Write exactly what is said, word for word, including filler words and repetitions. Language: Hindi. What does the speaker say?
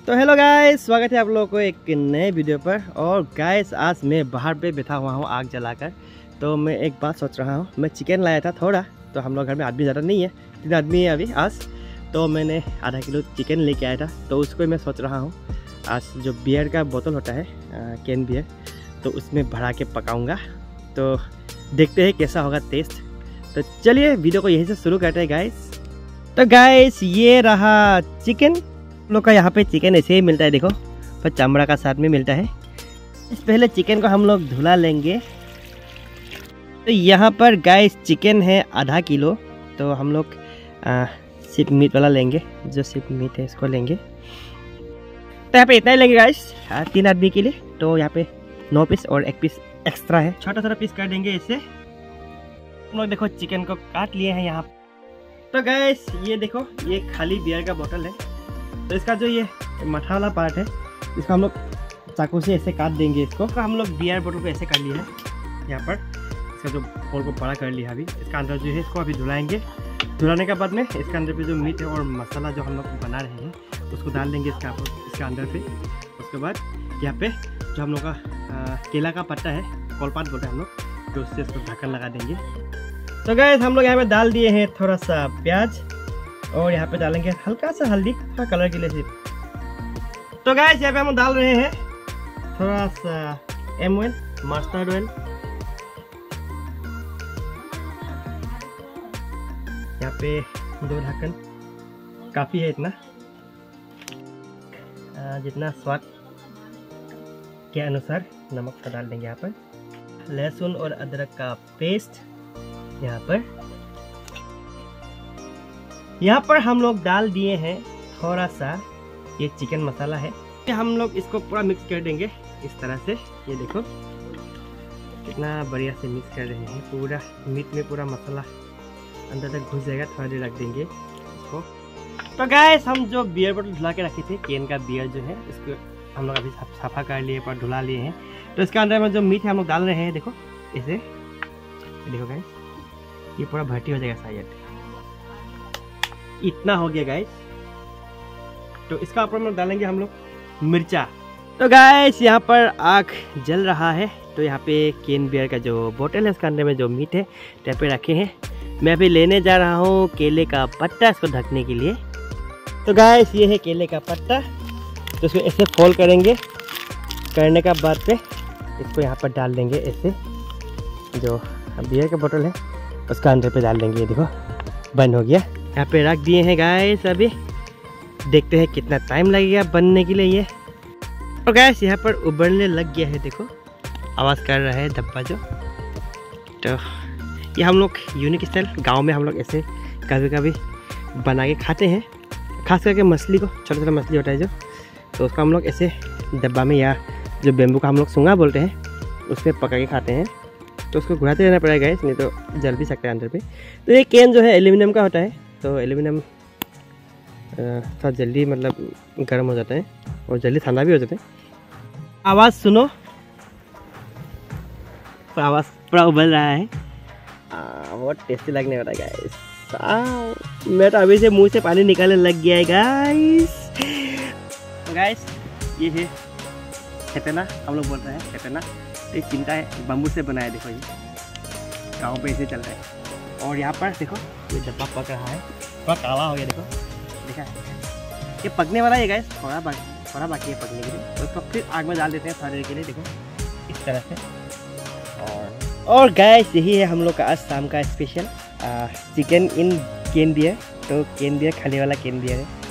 तो हेलो गाइस, स्वागत है आप लोगों को एक नए वीडियो पर। और गाइस आज मैं बाहर पे बैठा हुआ हूँ आग जलाकर। तो मैं एक बात सोच रहा हूँ, मैं चिकन लाया था थोड़ा, तो हम लोग घर में आदमी ज़्यादा नहीं है, तीन आदमी है अभी आज। तो मैंने आधा किलो चिकन लेके आया था, तो उसको मैं सोच रहा हूँ आज जो बियर का बोतल होता है कैन बियर, तो उसमें भरा के पकाऊँगा। तो देखते हैं कैसा होगा टेस्ट। तो चलिए वीडियो को यहीं से शुरू करते हैं गाइस। तो गाइस ये रहा चिकन। लोग का यहाँ पे चिकन ऐसे ही मिलता है, देखो, पर चमड़ा का साथ में मिलता है। इस पहले चिकन को हम लोग धुला लेंगे। तो यहाँ पर गाइस चिकन है आधा किलो, तो हम लोग सिर्फ मीट वाला लेंगे, जो सिर्फ मीट है इसको लेंगे। तो यहाँ पे इतना ही लेंगे गाइस तीन आदमी के लिए। तो यहाँ पे नौ पीस और एक पीस एक्स्ट्रा है, छोटा छोटा पीस कर देंगे इससे। हम लोग देखो चिकन को काट लिए हैं यहाँ। तो गाइस ये देखो, ये खाली बियर का बोतल है। तो इसका जो ये मठा वाला पार्ट है, इसको हम लोग चाकू से ऐसे काट देंगे। इसको तो हम लोग बियर बोतल को ऐसे कर लिया है यहाँ पर। इसका जो होल को बड़ा कर लिया अभी। इसका अंदर जो है इसको अभी धुलाएंगे। धुलाने के बाद में इसके अंदर पे जो मीट है और मसाला जो हम लोग बना रहे हैं उसको डाल देंगे इसका इसके अंदर पे। उसके बाद यहाँ पे जो हम लोग का केला का पत्ता है, कोलपात बोलते हैं हम लोग, तो उससे इसको ढक्कन लगा देंगे। तो गैस हम लोग यहाँ पे डाल दिए हैं थोड़ा सा प्याज, और यहाँ पे डालेंगे हल्का सा हल्दी, हाँ कलर के लिए सिर्फ। तो गाइस यहाँ पे हम डाल रहे हैं थोड़ा सा एम ऑयल, मस्टर्ड ऑयल। यहाँ पे दो ढक्कन काफ़ी है, इतना आ, जितना स्वाद के अनुसार नमक का डाल देंगे। यहाँ पर लहसुन और अदरक का पेस्ट, यहाँ पर यहाँ पर हम लोग डाल दिए हैं थोड़ा सा ये चिकन मसाला है। हम लोग इसको पूरा मिक्स कर देंगे इस तरह से। ये देखो कितना बढ़िया से मिक्स कर रहे हैं, पूरा मीट में पूरा मसाला अंदर तक घुस जाएगा। थोड़ा देर रख देंगे इसको। तो गाइस हम जो बियर बोतल धुला के रखे थे, केन का बियर जो है, इसको हम लोग अभी सफा कर लिए, पर धुला लिए हैं। तो इसके अंदर में जो मीट है हम लोग डाल रहे हैं, देखो इसे। देखो गाइस ये पूरा भर्ती हो जाएगा शायद, इतना हो गया गाइस। तो इसका ऊपर में डालेंगे हम लोग मिर्चा। तो गाइस यहाँ पर आग जल रहा है। तो यहाँ पे केन बियर का जो बोतल है उसके अंदर में जो मीट है यहाँ पे रखे हैं। मैं अभी लेने जा रहा हूँ केले का पत्ता इसको ढकने के लिए। तो गाइस ये है केले का पत्ता। तो इसको ऐसे फोल्ड करेंगे, करने का बाद पे इसको यहाँ पर डाल देंगे ऐसे। जो बियर का बोतल है उसका अंदर पे डाल देंगे। ये देखो बंद हो गया। यहाँ पे रख दिए हैं गाइस। अभी देखते हैं कितना टाइम लगेगा बनने के लिए ये। और गाइस यहाँ पर उबलने लग गया है, देखो आवाज़ कर रहा है डब्बा जो। तो ये हम लोग यूनिक स्टाइल गांव में हम लोग ऐसे कभी कभी बना के खाते हैं, खास करके मछली को, छोटा छोटा मछली होता है जो, तो उसको हम लोग ऐसे डब्बा में या जो बेम्बू का हम लोग सूंगा बोलते हैं उसमें पका के खाते हैं। तो उसको घुराते रहना पड़ेगा गाइस, नहीं तो जल भी सकता है अंदर पे। तो ये कैन जो है एल्यूमिनियम का होता है, तो एल्यूमिनियम थोड़ा जल्दी मतलब गर्म हो जाता है और जल्दी ठंडा भी हो जाता है। आवाज़ सुनो, आवाज़ पूरा उबल रहा है। आ, बहुत टेस्टी लगने वाला है गाइस। मैं तो अभी से मुंह से पानी निकालने लग गया है गाइस। तो गाइस ये है खेतना, हम लोग बोल रहे हैं खेतना। एक चिमटा है, बम्बू से बनाया, देखो ये गाँव पे ऐसे चल रहा है। और यहाँ पर देखो ये डब्बा पक रहा है, थोड़ा काला हो गया, देखो देखा है। ये पकने वाला है गाइस, थोड़ा बाकी थोड़ा बाकी है पकने के लिए। तो उसको फिर आग में डाल देते हैं थोड़ी देर के लिए, देखो इस तरह से। और और गाइस यही है हम लोग का आज शाम का special chicken in can beer. तो केन बियर खाने वाला केन बियर है।